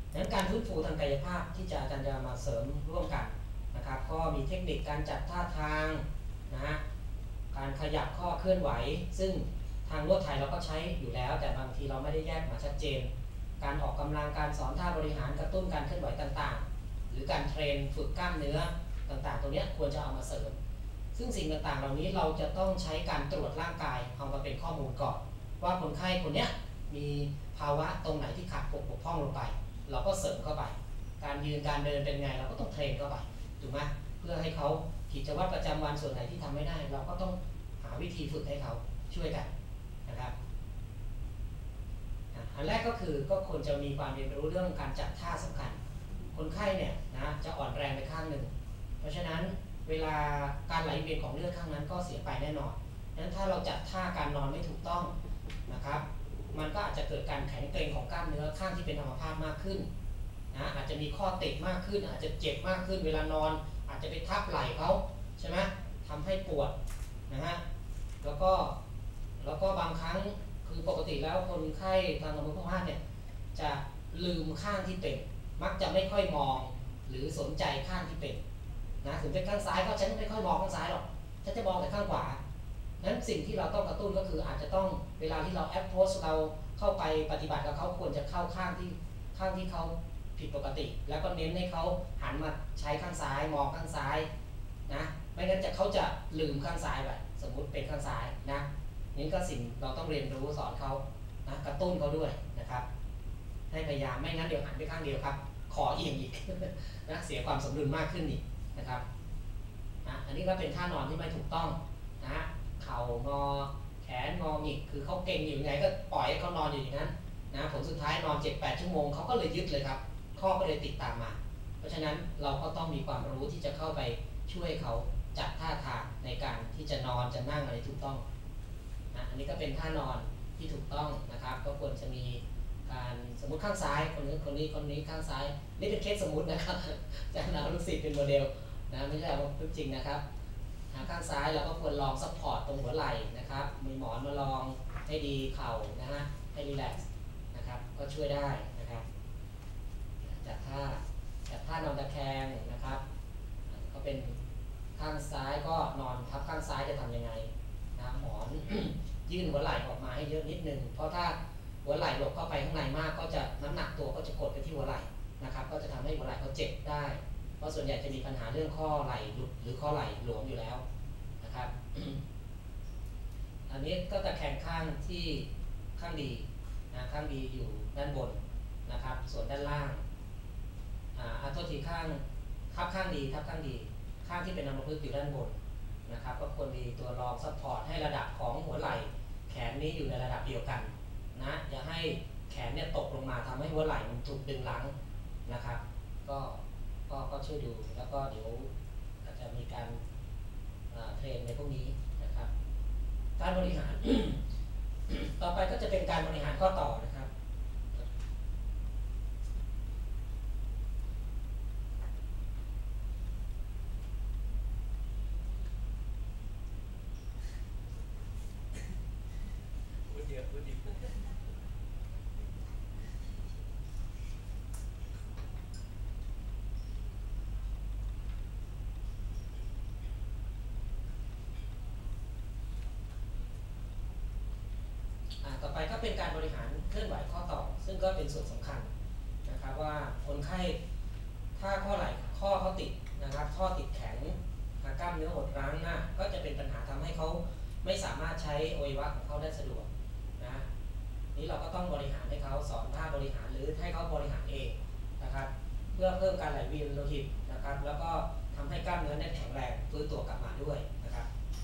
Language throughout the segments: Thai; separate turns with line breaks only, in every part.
ดังนั้นการฟื้นฟูทางกายภาพที่อาจารย์จะมาเสริมร่วมกันนะครับก็มีเทคนิคการจัดท่าทางนะฮะการขยับข้อเคลื่อนไหวซึ่งทางนวดไทยเราก็ใช้อยู่แล้วแต่บางทีเราไม่ได้แยกมาชัดเจนการออกกำลังการสอนท่าบริหารกระตุ้นการเคลื่อนไหวต่างๆหรือการเทรนฝึกกล้ามเนื้อต่างๆตรงนี้ควรจะเอามาเสริมซึ่งสิ่งต่างๆเหล่านี้เราจะต้องใช้การตรวจร่างกายเอามาเป็นข้อมูลก่อนว่าคนไข้คนนี้มีภาวะตรงไหนที่ขาดบกพร่องลงไปเราก็เสริมเข้าไปการยืนการเดินเป็นไงเราก็ต้องเทรนเข้าไปถูกไหมเพื่อให้เขากิจวัตรประจำวันส่วนไหนที่ทำไม่ได้เราก็ต้องหาวิธีฝึกให้เขาช่วยกันนะครับอันแรกก็คือก็ควรจะมีความเรียนรู้เรื่องการจัดท่าสำคัญคนไข้เนี่ยนะจะอ่อนแรงไปข้างหนึ่งเพราะฉะนั้นเวลาการไหลเวียนของเลือดข้างนั้นก็เสียไปแน่นอนนั้นถ้าเราจัดท่าการนอนไม่ถูกต้องนะครับมันก็อาจจะเกิดการแข็งเกร็งของกล้ามเนื้อข้างที่เป็นอัมพาตมากขึ้นนะอาจจะมีข้อติดมากขึ้นอาจจะเจ็บมากขึ้นเวลานอนอาจจะไปทับไหล่เขาใช่ไหมทำให้ปวดนะฮะแล้วก็บางครั้งคือปกติแล้วคนไข้ทางอัมพาตเนี่ยจะลืมข้างที่เป็นมักจะไม่ค่อยมองหรือสนใจข้างที่เป็นนะถึงเป็นข้างซ้ายก็ฉันไม่ค่อยมองข้างซ้ายหรอกฉันจะมองแต่ข้างขวานั้นสิ่งที่เราต้องกระตุ้นก็คืออาจจะต้องเวลาที่เราแอปโพสเราเข้าไปปฏิบัติกับเขาควรจะเข้าข้างที่เขาผิดปกติแล้วก็เน้นให้เขาหันมาใช้ข้างซ้ายมองข้างซ้ายนะไม่งั้นเขาจะลืมข้างซ้ายไปสมมุติเป็นข้างซ้ายนะนี่ก็สิ่งเราต้องเรียนรู้สอนเขานะกระตุ้นเขาด้วยนะครับให้พยายามไม่งั้นเดี๋ยวหันไปข้างเดียวครับขอเอียงอีก นะเสียความสมดุลมากขึ้นอีกนะครับนะอันนี้ก็เป็นท่านอนที่ไม่ถูกต้องนะเข่างอแขนงอหงิกคือเขาเก่งอยู่ไงก็ปล่อยให้เขานอนอยู่อย่างนั้นนะผลสุดท้ายนอน 7-8 ชั่วโมงเขาก็เลยยึดเลยครับข้อก็เลยติดตามมาเพราะฉะนั้นเราก็ต้องมีความรู้ที่จะเข้าไปช่วยเขาจัดท่าทางในการที่จะนอนจะนั่งอะไรถูกต้องนะอันนี้ก็เป็นท่านอนที่ถูกต้องนะครับก็ควรจะมีการสมมติข้างซ้ายคนนี้ข้างซ้ายนี่เป็นเคสสมมุตินะครับจากเราลูกศิษย์เป็นโมเดลนะไม่ใช่ว่าจริงนะครับข้างซ้ายเราก็ควรลองซัพพอร์ตตรงหัวไหล่นะครับมีหมอนมาลองให้ดีเข่านะฮะให้รีแลกซ์นะครับก็ช่วยได้นะครับจัดท่านอนตะแคงนะครับก็เป็นข้างซ้ายก็นอนทับข้างซ้ายจะทำยังไงนะหมอน ยื่นหัวไหล่ออกมาให้เยอะนิดนึงเพราะถ้าหัวไหล่หลบเข้าไปข้างในมากก็จะน้ำหนักตัวก็จะกดไปที่หัวไหล่นะครับก็จะทำให้หัวไหล่เขาเจ็บได้เพราะส่วนใหญ่จะมีปัญหาเรื่องข้อไหล่หลุดหรือข้อไหล่หลวมอยู่แล้วนะครับ อันนี้ก็ตะแคงข้างที่ข้างดีนะข้างดีอยู่ด้านบนนะครับส่วนด้านล่างโทษทีทับข้างดีข้างที่เป็นอัมพฤกษ์อยู่ด้านบนนะครับก็ควรมีตัวรองซัพพอร์ตให้ระดับของหัวไหล่แขนนี้อยู่ในระดับเดียวกันนะอย่าให้แขนเนี่ยตกลงมาทำให้หัวไหล่มันถูกดึงหลังนะครับก็ช่วยดูแล้วก็เดี๋ยวอาจจะมีการเทรนในพวกนี้นะครับการบริหาร ต่อไปก็จะเป็นการบริหารข้อต่อนะครับต่อไปก็เป็นการบริหารเคลื่อนไหวข้อต่อซึ่งก็เป็นส่วนสำคัญนะครับว่าคนไข้ถ้าข้อไหล่ข้อเขาติดนะครับข้อติดแข็งกล้ามเนื้อหดรั้งก็จะเป็นปัญหาทำให้เขาไม่สามารถใช้อวัยวะของเขาได้สะดวกนะนี้เราก็ต้องบริหารให้เขาสอนท่าบริหารหรือให้เขาบริหารเองนะครับเพื่อเพิ่มการไหลเวียนโลหิตนะครับแล้วก็ทำให้กล้ามเนื้อแข็งแรงฟื้นตัวกลับมาด้วยนะครับ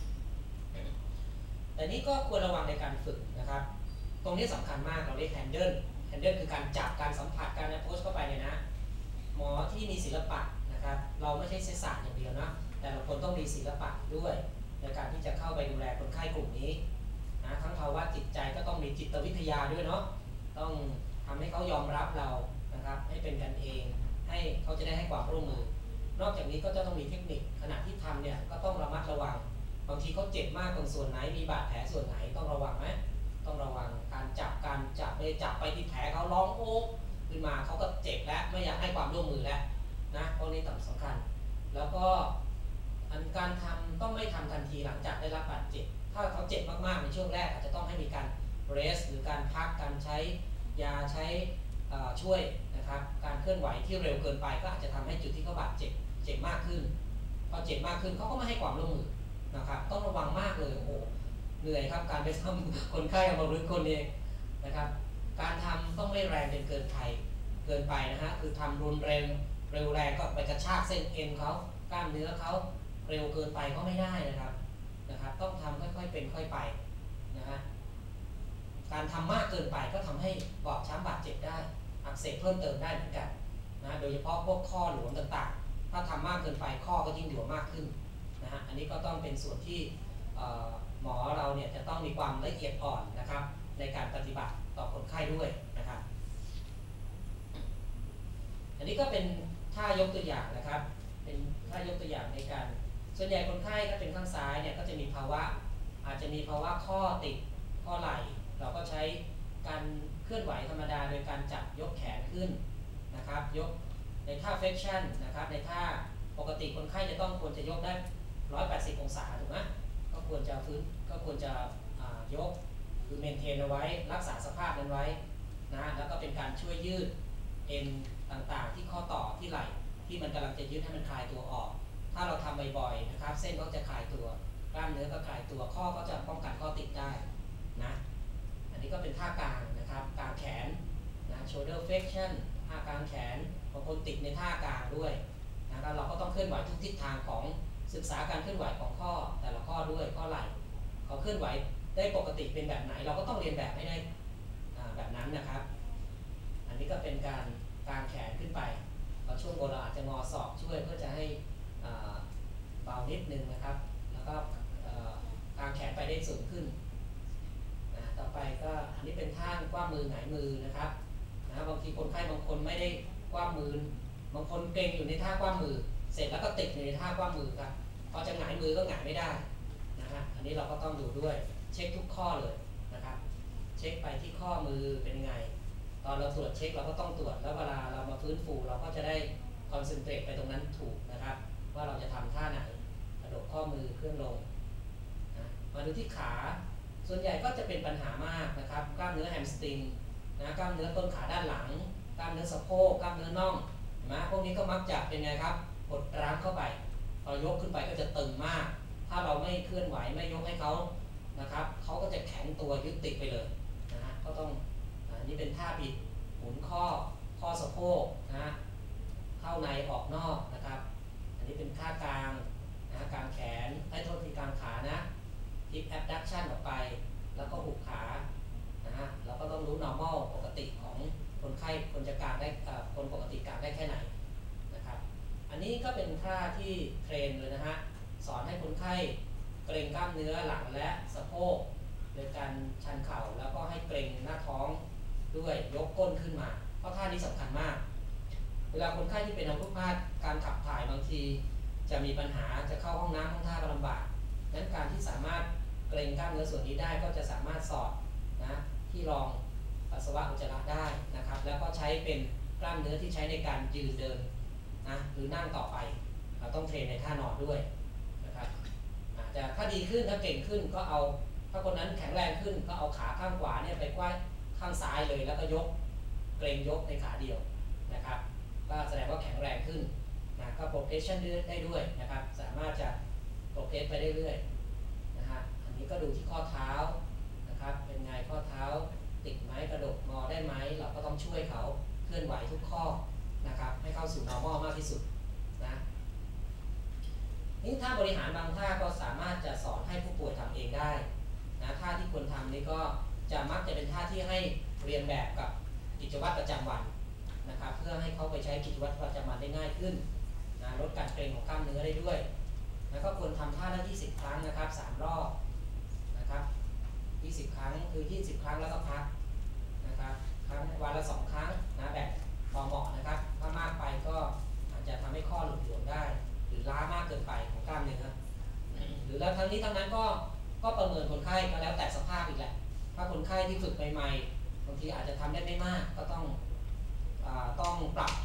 แต่นี้ก็ควรระวังในการฝึกนะครับตรงนี้สำคัญมากเราเรียกแฮนเดิลคือการจับการสัมผัสการโพสเข้าไปเนี่ยนะหมอที่มีศิลปะนะครับเราไม่ใช่เศรษฐศาสตร์อย่างเดียวนะแต่เราคนต้องมีศิลปะด้วยในการที่จะเข้าไปดูแลคนไข้กลุ่มนี้นะทั้งภาวะจิตใจก็ต้องมีจิตวิทยาด้วยเนาะต้องทำให้เขายอมรับเรานะครับให้เป็นกันเองให้เขาจะได้ให้ความร่วมมือนอกจากนี้ก็จะต้องมีเทคนิคขณะที่ทำเนี่ยก็ต้องระมัดระวังบางทีเขาเจ็บมากตรงส่วนไหนมีบาดแผลส่วนไหนต้องระวังไหมต้องระวังการจับไปที่แผลเขาร้องโอ๊กขึ้นมาเขาก็เจ็บและไม่อยากให้ความร่วมมือแล้วนะพวกนี้สำคัญแล้วก็การทำต้องไม่ทำทันทีหลังจากได้รับบาดเจ็บถ้าเขาเจ็บมากๆในช่วงแรกอาจจะต้องให้มีการเรสหรือการพักการใช้ยาใช้ช่วยนะครับการเคลื่อนไหวที่เร็วเกินไปก็อาจจะทำให้จุดที่เขาบาดเจ็บมากขึ้นพอเจ็บมากขึ้นเขาก็ไม่ให้ความร่วมมือนะครับต้องระวังมากเลยโอ้โหเหนื่อยครับการไปทำคนไข้เอามารื้อคนเองนะครับการทำต้องไม่แรงเกินไปนะฮะคือทำรุนแรงเร็วแรงก็ไปกระชากเส้นเอ็นเขากล้ามเนื้อเขาเร็วเกินไปก็ไม่ได้นะครับต้องทำค่อยๆเป็นค่อยไปนะฮะการทำมากเกินไปก็ทำให้บอบช้ำบาดเจ็บได้อักเสบเพิ่มเติมได้เหมือนกันนะโดยเฉพาะพวกข้อหลวมต่างๆถ้าทำมากเกินไปข้อก็ยิ่งหลวมมากขึ้นนะฮะอันนี้ก็ต้องเป็นส่วนที่หมอเราเนี่ยจะต้องมีความละเอียดอ่อนนะครับในการปฏิบัติต่อคนไข้ด้วยนะครับอันนี้ก็เป็นท่ายกตัวอย่างนะครับเป็นท่ายกตัวอย่างในการส่วนใหญ่คนไข้ถ้าเป็นข้างซ้ายเนี่ยก็จะมีภาวะอาจจะมีภาวะข้อติดข้อไหล่เราก็ใช้การเคลื่อนไหวธรรมดาโดยการจับยกแขนขึ้นนะครับยกในท่า flexion นะครับในท่าปกติคนไข้จะต้องควรจะยกได้180องศาถูกไหมก็ควรจะยกคือเมนเทนเอาไว้รักษาสภาพนั้นไว้นะแล้วก็เป็นการช่วยยืดเอ็นต่างๆที่ข้อต่อที่ไหล่ที่มันกำลังจะยืดให้มันคลายตัวออกถ้าเราทำบ่อยๆนะครับเส้นก็จะคลายตัวกล้ามเนื้อก็คลายตัวข้อก็จะป้องกันข้อติดได้นะอันนี้ก็เป็นท่ากลางนะครับกลางแขนนะ shoulder flexion ท่ากลางแขนบางคนติดในท่ากลางด้วยนะแล้วเราก็ต้องเคลื่อนไหวทุกทิศทางของศึกษาการเคลื่อนไหวของข้อแต่ละข้อด้วยข้อไหล่เขาเคลื่อนไหวได้ปกติเป็นแบบไหนเราก็ต้องเรียนแบบให้ได้แบบนั้นนะครับอันนี้ก็เป็นการกางแขนขึ้นไปช่วงบนเราอาจจะงอศอกช่วยเพื่อจะให้เบานิดนึงนะครับแล้วก็กางแขนไปได้สูงขึ้นต่อไปก็อันนี้เป็นท่ากว้างมือหงายมือนะครับบางทีคนไข้บางคนไม่ได้กว้างมือบางคนเกร็งอยู่ในท่ากว้างมือเสร็จแล้วก็ติดในท่ากว้างมือครับพอจะหงายมือก็หงายไม่ได้นะฮะอันนี้เราก็ต้องดูด้วยเช็คทุกข้อเลยนะครับเช็คไปที่ข้อมือเป็นไงตอนเราตรวจเช็คเราก็ต้องตรวจแล้วเวลาเรามาฟื้นฟูเราก็จะได้คอนเซนเทรตไปตรงนั้นถูกนะครับว่าเราจะทำท่าไหนกระดกข้อมือเคลื่อนลงนะมาดูที่ขาส่วนใหญ่ก็จะเป็นปัญหามากนะครับกล้ามเนื้อแฮมสตริงนะกล้ามเนื้อต้นขาด้านหลังกล้ามเนื้อสะโพกกล้ามเนื้อน่องนะพวกนี้ก็มักจะเป็นไงครับกดรั้งเข้าไปพอยกขึ้นไปก็จะตึงมากถ้าเราไม่เคลื่อนไหวไม่ยกให้เขานะครับเขาก็จะแข็งตัวยึดติดไปเลยนะฮะก็ต้องนี่เป็นท่าบิดหมุนข้อสะโพกนะเข้าในออกนอกนะครับอันนี้เป็นท่ากลางนะกลางแขนให้โทษที่กลางขานะทิปแอดดักชันออกไปแล้วก็หุบขานะฮะเราก็ต้องรู้ normal ปกติของคนไข้คนจะกางได้คนปกติกางได้แค่ไหนนะครับอันนี้ก็เป็นท่าที่เทรนเลยนะฮะสอนให้คนไข้เกร็งกล้ามเนื้อหลังและสะโพกโดยการชันเข่าแล้วก็ให้เกร็งหน้าท้องด้วยยกก้นขึ้นมาเพราะท่านี้สำคัญมากเวลาคนไข้ที่เป็นอัมพฤกษ์การขับถ่ายบางทีจะมีปัญหาจะเข้าห้องน้ำห้องท่าก็ลำบากดังนั้นการที่สามารถเกร็งกล้ามเนื้อส่วนนี้ได้ก็จะสามารถสอดนะที่รองปัสสาวะอุจจาระได้นะครับแล้วก็ใช้เป็นกล้ามเนื้อที่ใช้ในการยืนเดินนะหรือนั่งต่อไปเราต้องเทรนในท่านอนด้วยนะครับจะถ้าดีขึ้นถ้าเก่งขึ้นก็เอาถ้าคนนั้นแข็งแรงขึ้นก็เอาขาข้างขวาเนี่ยไปไขว้ข้างซ้ายเลยแล้วก็ยกเกรงยกในขาเดียวนะครับก็แสดงว่าแข็งแรงขึ้นนะก็โปรเกรสชั่นได้ด้วยนะครับสามารถจะโปรเกรสไปเรื่อยๆนะฮะอันนี้ก็ดูที่ข้อเท้านะครับเป็นไงข้อเท้าติดไหมกระดกงอได้ไหมเราก็ต้องช่วยเขาเคลื่อนไหวทุกข้อนะครับให้เข้าสู่ normal มากที่สุดนะนี่ท่าบริหารบางท่าก็สามารถจะสอนให้ผู้ป่วยทำเองได้นะท่าที่ควรทำนี่ก็จะมักจะเป็นท่าที่ให้เรียนแบบกับกิจวัตรประจำวันนะครับเพื่อให้เขาไปใช้กิจวัตรประจำวันได้ง่ายขึ้นนะลดการเกร็งของกล้ามเนื้อได้ด้วยแล้วก็ควรทำท่าละ20 ครั้งนะครับ3 รอบนะครับ20 ครั้งคือ20 ครั้งแล้วก็พักนะครับครั้งวันละ2 ครั้งนะแบบพอเหมาะนะครับถ้ามากไปก็อาจจะทำให้ข้อหลุดหลวมได้หรือล้ามากเกินไปของกล้ามเนื้อหรือแล้วทั้งนี้ทั้งนั้นก็ประเมินคนไข้ก็แล้วแต่สภาพอีกแหละถ้าคนไข้ที่ฝึกใหม่ๆบางทีอาจจะทำได้ไม่มากก็ต้อง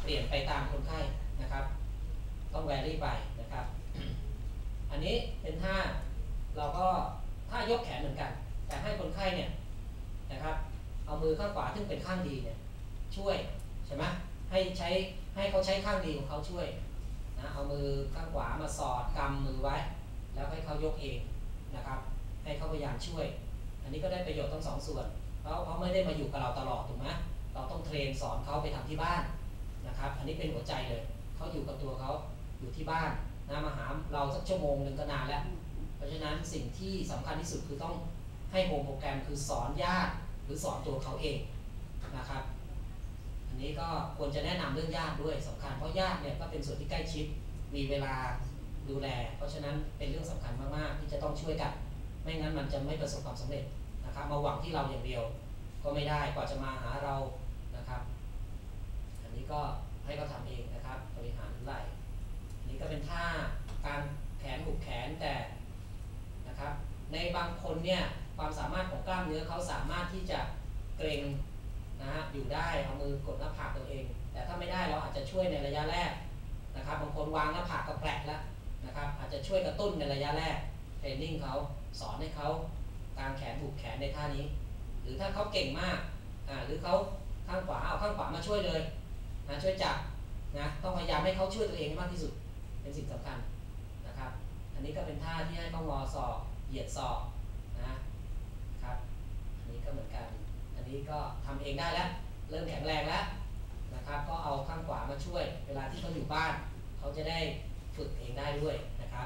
ลี่ยนไปตามคนไข้นะครับต้องแวรี่ไปนะครับ อันนี้เป็นท่าเราก็ท่ายกแขนเหมือนกันแต่ให้คนไข้เนี่ยนะครับเอามือข้างขวาซึ่งเป็นข้างดีเนี่ยช่วยใช่ไหมให้เขาใช้ข้างดีของเขาช่วยนะเอามือข้างขวามาสอดกำมือไว้แล้วให้เขายกเองนะครับให้เขาพยายามช่วยอันนี้ก็ได้ประโยชน์ทั้งสองส่วนเพราะเขาไม่ได้มาอยู่กับเราตลอดถูกไหมเราต้องเทรนสอนเขาไปทำที่บ้านนะครับอันนี้เป็นหัวใจเลยเขาอยู่กับตัวเขาอยู่ที่บ้านนะมาหาเราสักชั่วโมงหนึ่งก็นานแล้วเพราะฉะนั้นสิ่งที่สำคัญที่สุดคือต้องให้โฮมโปรแกรมคือสอนญาติหรือสอนตัวเขาเองนะครับอันนี้ก็ควรจะแนะนำเรื่องญาติด้วยสำคัญเพราะญาติเนี่ยก็เป็นส่วนที่ใกล้ชิดมีเวลาดูแลเพราะฉะนั้นเป็นเรื่องสำคัญมากๆที่จะต้องช่วยกันไม่งั้นมันจะไม่ประสบความสำเร็จนะครับมาหวังที่เราอย่างเดียวก็ไม่ได้กว่าจะมาหาเรานะครับอันนี้ก็ให้เขาทำเองนะครับบริหารไหล่อันนี้ก็เป็นท่าการแขนหุบแขนแต่นะครับในบางคนเนี่ยความสามารถของกล้ามเนื้อเขาสามารถที่จะเกร็งนะฮะอยู่ได้เอามือกดหน้าผากตัวเองแต่ถ้าไม่ได้เราอาจจะช่วยในระยะแรกนะครับบางคนวางหน้าผากก็แปลกแล้วนะครับอาจจะช่วยกระตุ้นในระยะแรกเทรนนิ่งเขาสอนให้เขากางแขนหุบแขนในท่านี้หรือถ้าเขาเก่งมากหรือเขาข้างขวาเอาข้างขวามาช่วยเลยนะช่วยจับนะต้องพยายามให้เขาช่วยตัวเองมากที่สุดเป็นสิ่งสำคัญนะครับอันนี้ก็เป็นท่าที่ให้เขางอศอกเหยียดศอกนะครับอันนี้ก็เหมือนกันอันนี้ก็ทำเองได้แล้วเริ่มแข็งแรงแล้วนะครับก็เอาข้างขวามาช่วยเวลาที่เขาอยู่บ้านเขาจะได้ฝึกเองได้ด้วยนะครับ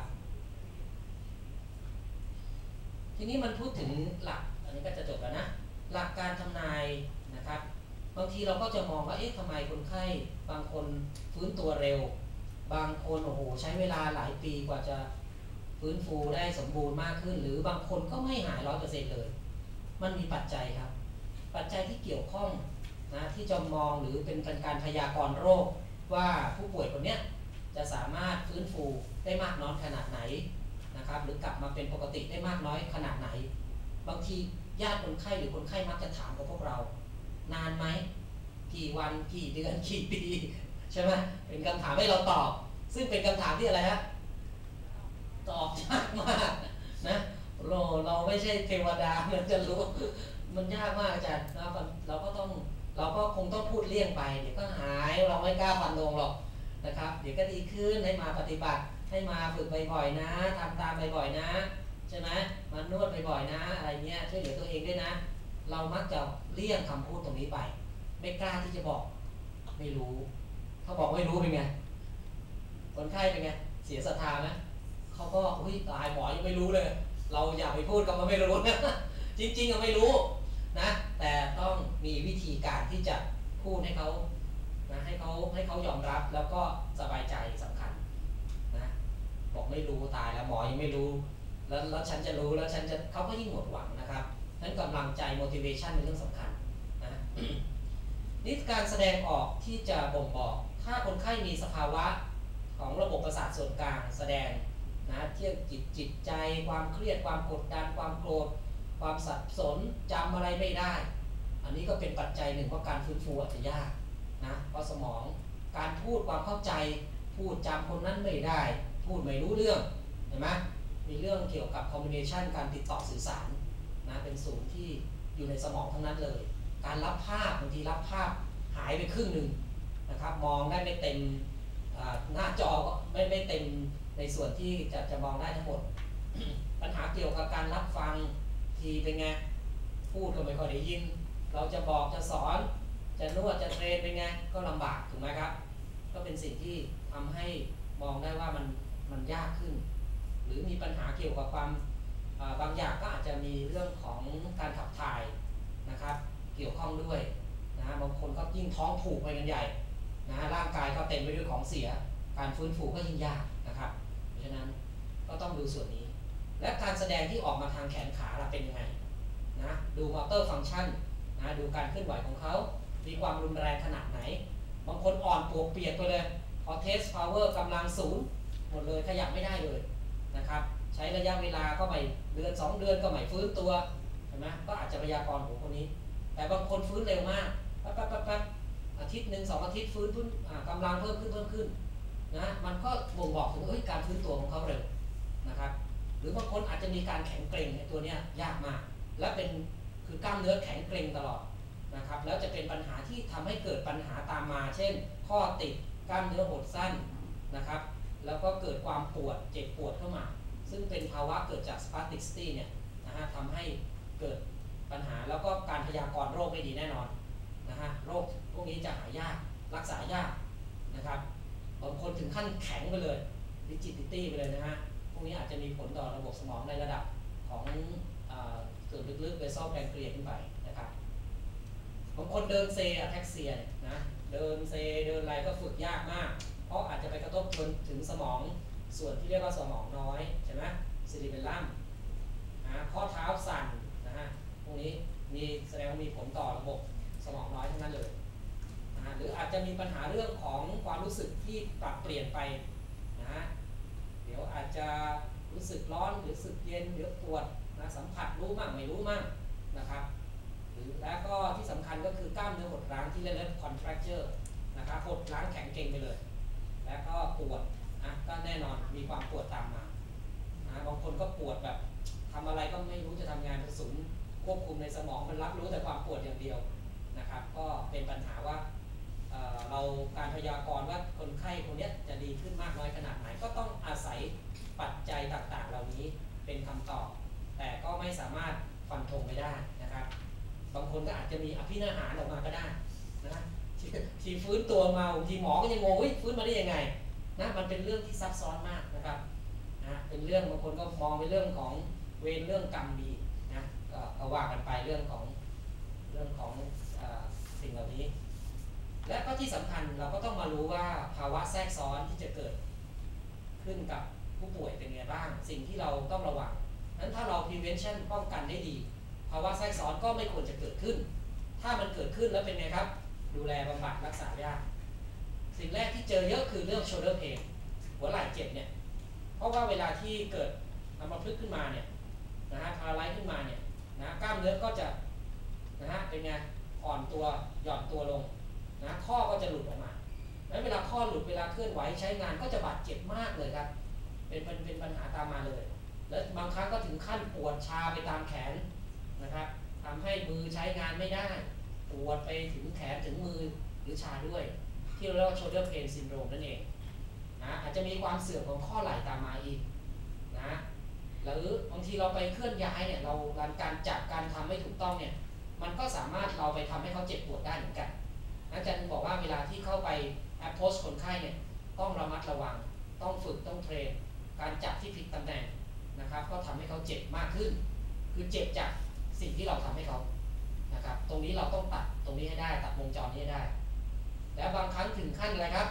ทีนี้มันพูดถึงหลักอันนี้ก็จะจบแล้วนะหลักการทำนายนะครับบางทีเราก็จะมองว่าเอ๊ะทำไมคนไข้บางคนฟื้นตัวเร็วบางคนโอ้โหใช้เวลาหลายปีกว่าจะฟื้นฟูได้สมบูรณ์มากขึ้นหรือบางคนก็ไม่หาย 100% เลยมันมีปัจจัยครับปัจจัยที่เกี่ยวข้องนะที่จะมองหรือเป็นการพยากรณ์โรคว่าผู้ป่วยคนนี้จะสามารถฟื้นฟูได้มากน้อยขนาดไหนนะครับหรือกลับมาเป็นปกติได้มากน้อยขนาดไหนบางทีญาติคนไข้หรือคนไข้มักจะถามกับพวกเรานานไหมกี่วันกี่เดือนกี่ปีใช่ไหมเป็นคำถามให้เราตอบซึ่งเป็นคำถามที่อะไรฮะตอบยากมากนะเราไม่ใช่เทวดาเราจะรู้มันยากมากอาจารย์นะเราก็คงต้องพูดเลี่ยงไปเดี๋ยวก็หายเราไม่กล้าฟันธงหรอกนะครับเดี๋ยวก็ดีขึ้นให้มาปฏิบัติให้มาฝึกบ่อยๆนะทำตามบ่อยๆนะใช่ไหมมานวดบ่อยๆนะอะไรเงี้ยช่วยเหลือตัวเองด้วยนะเรามักจะเลี่ยงคำพูดตรงนี้ไปไม่กล้าที่จะบอกไม่รู้เขาบอกไม่รู้เป็นไงคนไข้เป็นไงเสียศรัทธาไหมเขาก็ตายหมอยังไม่รู้เลยเราอย่าไปพูดกับมันไม่รู้นะจริงๆก็ไม่รู้นะแต่ต้องมีวิธีการที่จะพูดให้เขานะให้เขายอมรับแล้วก็สบายใจสำคัญนะบอกไม่รู้ตายแล้วหมอยังไม่รู้แล้วฉันจะรู้แล้วเขาก็ยิ่งหมดหวังนะครับนั้นกำลังใจ motivation เป็นเรื่องสำคัญนะนี่การแสดงออกที่จะบ่งบอกถ้าคนไข้มีสภาวะของระบบประสาทส่วนกลางแสดงนะเที่ยวจิตใจความเครียดความกดดันความโกรธความสับสนจำอะไรไม่ได้อันนี้ก็เป็นปัจจัยหนึ่งเพราะการฟื้นฟูอาจจะยากนะเพราะสมองการพูดความเข้าใจพูดจำคนนั้นไม่ได้พูดไม่รู้เรื่องเห็นไหมมีเรื่องเกี่ยวกับ communication การติดต่อสื่อสารนะเป็นศูนย์ที่อยู่ในสมองทั้งนั้นเลยการรับภาพบางทีรับภาพหายไปครึ่งหนึ่งนะครับมองได้ไม่เต็มหน้าจอก็ไม่เต็มในส่วนที่จะมองได้ทั้งหมด ปัญหาเกี่ยวกับการรับฟังทีเป็นไงพูดก็ไม่ค่อยได้ยินเราจะบอกจะสอนจะนวดจะเทรนเป็นไงก็ลำบากถูกไหมครับก็เป็นสิ่งที่ทำให้มองได้ว่ามันยากขึ้นหรือมีปัญหาเกี่ยวกับความบางอย่างก็อาจจะมีเรื่องของการขับถ่ายนะครับเกี่ยวข้องด้วยนะบางคนก็ยิ่งท้องผูกไปกันใหญ่นะร่างกายก็เต็มไปด้วยของเสียการฟื้นฟูก็ยิ่งยากนะครับเพราะฉะนั้นก็ต้องดูส่วนนี้และการแสดงที่ออกมาทางแขนขาเป็นยังไงนะดูมอเตอร์ฟังก์ชันนะดูการเคลื่อนไหวของเขามีความรุนแรงขนาดไหนบางคนอ่อนปวกเปียกไปเลยพอเทสพาวเวอร์กำลังศูนย์หมดเลยขยับไม่ได้เลยนะครับใช้ระยะเวลาก็ไม่เดือน2 เดือนก็ไม่ฟื้นตัวเห็นไหมก็อาจจะพยากรณ์ของคนนี้แต่บางคนฟื้นเร็วมากแป๊บอาทิตย์ทิตย์หนึ่ง2 อาทิตย์ฟื้นกำลังเพิ่มขึ้นนะมันก็บ่งบอกถึงการฟื้นตัวของเขาเร็วนะครับหรือบางคนอาจจะมีการแข็งเกร็งตัวนี้ยากมากและคือกล้ามเนื้อแข็งเกร็งตลอดนะครับแล้วจะเป็นปัญหาที่ทำให้เกิดปัญหาตามมาเช่นข้อติดกล้ามเนื้อหดสั้นนะครับแล้วก็เกิดความปวดเจ็บปวดเข้ามาซึ่งเป็นภาวะเกิดจาก spasticity เนี่ยนะฮะทำให้เกิดปัญหาแล้วก็การพยากรณ์โรคไม่ดีแน่นอนนะฮะโรคพวกนี้จะหายากรักษายากนะครับบางคนถึงขั้นแข็งไปเลย rigidity ไปเลยนะฮะพวกนี้อาจจะมีผลต่อระบบสมองในระดับของส่วนลึกๆไปซ่อมแรงเกลียดขึ้นไปนะครับบางคนเดินเซอะแท็กเซียนะเดินเซเดินอะไรก็ฝึกยากมากเพราะอาจจะไปกระทบถึงสมองส่วนที่เรียกว่าสมองน้อยใช่ไหมซิลิเบลลัมข้อเท้าสั่นนะฮะพวกนี้แสดงว่ามีผลต่อระบบสมองน้อยทั้งนั้นเลยนะหรืออาจจะมีปัญหาเรื่องของความรู้สึกที่ปรับเปลี่ยนไปนะฮะเดี๋ยวอาจจะรู้สึกร้อนหรือรู้สึกเย็นหรือปวดนะสัมผัสรู้มั่งไม่รู้มั่งนะครับหรือแล้วก็ที่สำคัญก็คือกล้ามเนื้อหดรั้งที่เรียกว่า contracture นะครับหดรั้งแข็งเกร็งไปเลยแล้วก็ปวดนะก็แน่นอนมีความปวดตามมานะบางคนก็ปวดแบบทำอะไรก็ไม่รู้จะทำงานเป็นศูนย์ควบคุมในสมองมันรับรู้แต่ความปวดอย่างเดียวนะครับก็เป็นปัญหาว่าเราการพยากรณ์ว่าคนไข้คนนี้จะดีขึ้นมากน้อยขนาดไหนก็ต้องอาศัยปัจจัยต่างๆเหล่านี้เป็นคำตอบแต่ก็ไม่สามารถฟันธงไม่ได้นะครับบางคนก็อาจจะมีอภินิหารออกมาก็ได้นะทีฟื้นตัวมาทีหมอก็ยังงงฟื้นมาได้ยังไงนะมันเป็นเรื่องที่ซับซ้อนมากนะครับนะเป็นเรื่องบางคนก็มองเป็นเรื่องของเวรเรื่องกรรมดีนะก็ว่ากันไปเรื่องของสิ่งเหล่านี้และก็ที่สำคัญเราก็ต้องมารู้ว่าภาวะแทรกซ้อนที่จะเกิดขึ้นกับผู้ป่วยเป็นไงบ้างสิ่งที่เราต้องระวังนั้นถ้าเรา prevention ป้องกันได้ดีภาวะแทรกซ้อนก็ไม่ควรจะเกิดขึ้นถ้ามันเกิดขึ้นแล้วเป็นไงครับดูแลบำบัดรักษายากสิ่งแรกที่เจอเยอะคือเรื่อง shoulder pain หัวไหล่เจ็บเนี่ยเพราะว่าเวลาที่เกิดอัมพฤกษ์ขึ้นมาเนี่ยนะฮะพาราไลซ์ขึ้นมาเนี่ยนะกล้ามเนื้อก็จะนะฮะเป็นไงอ่อนตัวหย่อนตัวลงนะข้อก็จะหลุดออกมาแล้วเวลาข้อหลุดเวลาเคลื่อนไหวใช้งานก็จะบาดเจ็บมากเลยครับเป็นปัญหาตามมาเลยแล้วบางครั้งก็ถึงขั้นปวดชาไปตามแขนนะครับทำให้มือใช้งานไม่ได้ปวดไปถึงแขนถึงมือหรือชาด้วยที่เราเรียกว่า shoulder pain syndrome นั่นเองนะอาจจะมีความเสื่อมของข้อไหล่ตามมาอีกนะหรือบางทีเราไปเคลื่อนย้ายเนี่ยเราการจับการทำไม่ถูกต้องเนี่ยมันก็สามารถเราไปทำให้เขาเจ็บปวดได้เหมือนกันอาจารย์บอกว่าเวลาที่เข้าไป approach คนไข้เนี่ยต้องระมัดระวังต้องฝึกต้องเทรนการจับที่ผิดตำแหน่งนะครับก็ทำให้เขาเจ็บมากขึ้นคือเจ็บจากสิ่งที่เราทำให้เขานะครับตรงนี้เราต้องตัดตรงนี้ให้ได้ตัดวงจรนี้ให้ได้แล้วบางครั้งถึงขั้นอะไรครับ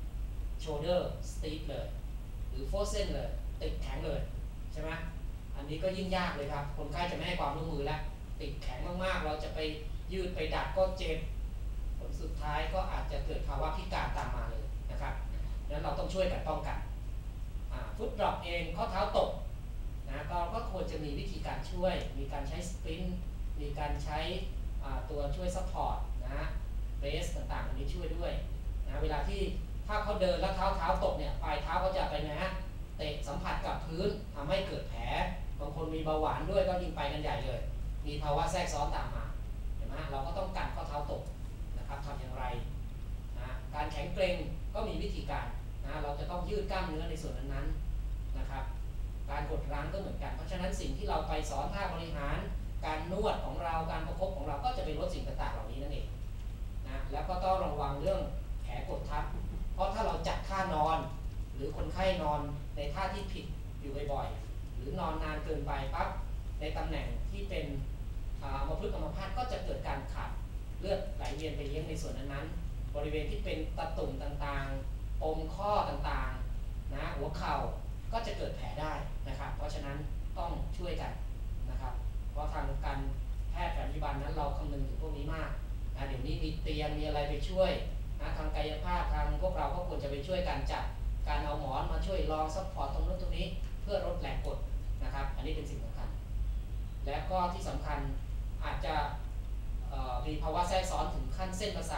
shoulder stiff เลยหรือ frozen เลยติดแข็งเลยใช่ไหมอันนี้ก็ยิ่งยากเลยครับคนไข้จะไม่ให้ความร่วมมือแล้วติดแข็งมากๆเราจะไปยืดไปดัดก็เจ็บผลสุดท้ายก็อาจจะเกิดภาวะพิการตามมาเลยนะครับดังนั้นเราต้องช่วยกันป้องกันฟุตดรอปเองข้อเท้าตกนะก็ควรจะมีวิธีการช่วยมีการใช้สปรินต์มีการใช้ตัวช่วยซัพพอร์ตนะเบสต่างๆอันนี้ช่วยด้วยนะเวลาที่ถ้าเขาเดินแล้วเท้าตกเนี่ยปลายเท้าเขาจะไปนะฮะเตะสัมผัสกับพื้นทำให้เกิดแผลบางคนมีเบาหวานด้วยก็ยิ่งไปกันใหญ่เลยมีภาวะแทรกซ้อนตามมาเห็นไหมเราก็ต้องกันข้อเท้าตกนะครับทำอย่างไรนะการแข็งเกร็งก็มีวิธีการนะเราจะต้องยืดกล้ามเนื้อในส่วนนั้นๆนะครับการกดรั้งก็เหมือนกันเพราะฉะนั้นสิ่งที่เราไปสอนท่าบริหารการนวดของเราการประคบของเราก็จะไปลดสิ่งต่างๆเหล่านี้นั่นเองนะแล้วก็ต้องระวังเรื่องแผลกดทับเพราะถ้าเราจัดท่านอนหรือคนไข้นอนในท่าที่ผิดอยู่บ่อยๆหรือนอนนานเกินไปปั๊บในตำแหน่งที่เป็นอัมพฤกษ์อัมพาตก็จะเกิดการขาดเลือดไหลเวียนไปเลี้ยงในส่วนนั้นๆบริเวณที่เป็นตะตุ่มต่างๆปมข้อต่างๆนะหัวเข่าก็จะเกิดแผลได้นะครับเพราะฉะนั้นต้องช่วยกันนะครับเพราะทางการแพทย์แผนปัจจุบันนั้นเราคำนึงถึงพวกนี้มากนะเดี๋ยวนี้มีเตียงมีอะไรไปช่วยนะทางกายภาพทางพวกเราก็ควรจะไปช่วยกันจัดการเอาหมอนมาช่วยรองซัพพอร์ตตรงนู้นตรงนี้เพื่อลดแรงกดนะครับอันนี้เป็นสิ่งสำคัญและก็ที่สำคัญอาจจะมีภาวะแทรกซ้อนถึงขั้นเส้นประสาท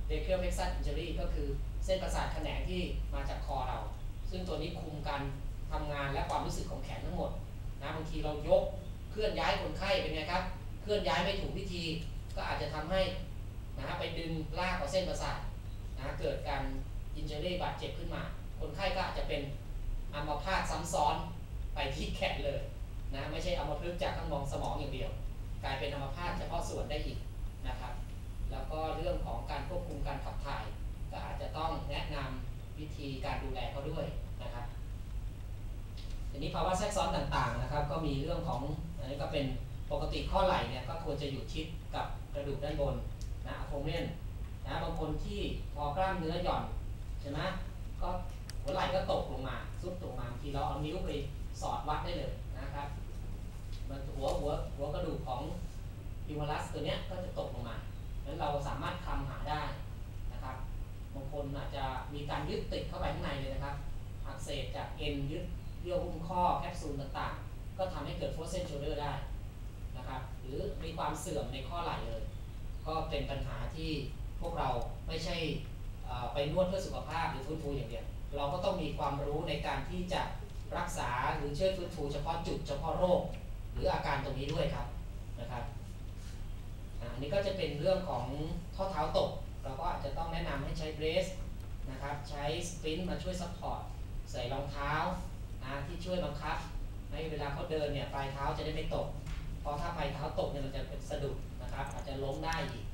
brachial plexus injury ก็คือเส้นประสาทแขนงที่มาจากคอเราซึ่งตัวนี้คุมการทำงานและความรู้สึกของแขนทั้งหมดนะบางทีเรายกเคลื่อนย้ายคนไข้เป็นไงครับเคลื่อนย้ายไม่ถูกวิธีก็อาจจะทำให้ไปดึงลากเอาเส้นประสาทเกิดการ injury บาดเจ็บขึ้นมาคนไข้ก็อาจจะเป็นอัมพาตซ้ำซ้อนไปที่แขนเลยนะไม่ใช่อัมพฤกษ์จากข้างบนสมองอย่างเดียวกลายเป็นอัมพาตเฉพาะส่วนได้อีกนะครับแล้วก็เรื่องของการควบคุมการขับถ่ายก็อาจจะต้องแนะนำวิธีการดูแลเขาด้วยนะครับทีนี้ภาวะแทรกซ้อนต่างๆนะครับก็มีเรื่องของอันนี้ก็เป็นปกติข้อไหล่เนี่ยก็ควรจะอยู่ชิดกับกระดูกด้านบนนะอะโคเมนนะบางคนที่พอกล้ามเนื้อหย่อนใช่ไหมก็หัวไหล่ก็ตกลงมาซุดลงมาทีเราเอานิ้วไปสอดวัดได้เลยนะครับมันหัวกระดูกของฮิวมัลัสตัวเนี้ยก็จะตกลงมางั้นเราสามารถคลำหาได้นะครับบางคนอาจจะมีการยึดติดเข้าไปข้างในเลยนะครับอักเสบจากเอ็นยึดเยื่อหุ้มข้อแคปซูลต่างๆก็ทำให้เกิด frozen shoulder ได้นะครับหรือมีความเสื่อมในข้อไหล่เลยก็เป็นปัญหาที่พวกเราไม่ใช่ไปนวดเพื่อสุขภาพหรือฟื้นฟูอย่างเดียวเราก็ต้องมีความรู้ในการที่จะรักษาหรือช่วยฟื้นฟูเฉพาะจุดเฉพาะโรคหรืออาการตรงนี้ด้วยครับนะครับอันนี้ก็จะเป็นเรื่องของข้อเท้าตกเราก็อาจจะต้องแนะนำให้ใช้เบรสนะครับใช้สปรินต์มาช่วยซัพพอร์ตใส่รองเท้าที่ช่วยบังคับให้เวลาเขาเดินเนี่ยปลายเท้าจะได้ไม่ตกเพราะถ้าปลายเท้าตกเนี่ยมันจะเป็นสะดุดนะครับอาจจะล้มได้อีก